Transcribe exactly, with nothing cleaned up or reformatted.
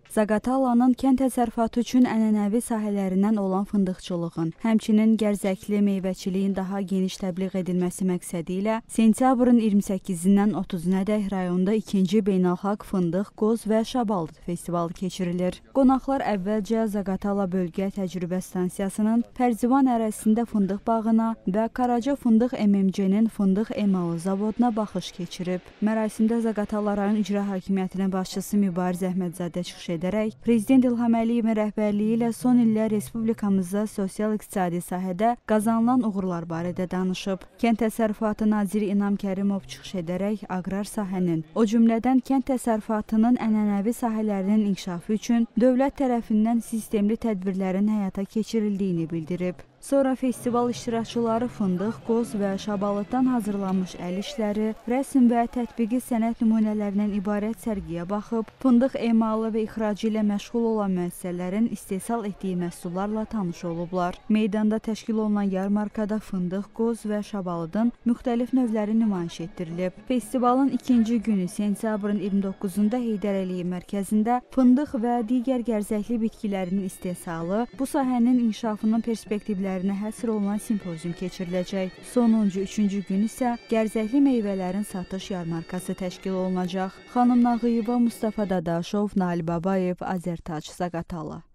Zaqatalanın kənd təsərrüfatı üçün ənənəvi sahələrindən olan fındıqçılığın, həmçinin gərzəkli meyvəçiliyin daha geniş təbliğ edilməsi məqsədi ilə sentyabrın iyirmi səkkizindən otuzunadək rayonda ikinci beynəlxalq fındıq, qoz və şabalıd festivalı keçirilir. Qonaqlar əvvəlcə Zaqatala bölgə təcrübə stansiyasının Pərzivan ərazisində fındıq bağına və Karaca Fındıq M M C-nin fındıq emalı zavoduna baxış keçirib. Mərasimdə Zaqatala rayon icra hakimiyyətinin başçısı Mübariz Əhmədzadə çıxış edərək, Prezident İlham Əliyevin rəhbərliyi ilə son illər Respublikamızda sosial-iqtisadi sahədə qazanılan uğurlar barədə danışıb. Kənd təsərrüfatı naziri İnam Kərimov çıxış edərək aqrar sahənin, o cümlədən kənd təsərrüfatının ənənəvi sahələrinin inkişafı üçün dövlət tərəfindən sistemli tədbirlərin həyata keçirildiyini bildirib. Sonra festival iştirakçıları fındıq, qoz və şabalıddan hazırlanmış əl işləri, rəsm və tətbiqi sənət nümunələrindən ibarət sərgiyə baxıb, fındıq emalı və ixracı ilə məşğul olan müəssisələrin istehsal etdiyi məhsullarla tanış olublar. Meydanda təşkil olunan yarmarkada fındıq, qoz və şabalıdın müxtəlif növləri nümayiş etdirilib. Festivalın ikinci günü sentyabrın iyirmi doqquzunda Heydər Əliyev mərkəzində fındıq və digər gərzəkli bitkilərinin istehsalı, bu sahənin inkişafının perspektivləri həsr olunan simpozium keçiriləcək. Sonuncu, üçüncü gün isə gərzəkli meyvələrin satış yarmarkası təşkil olunacaq. Xanım Nağıyeva, Mustafa Dadaşov, Nail Babayev, Azərtac, Zaqatala.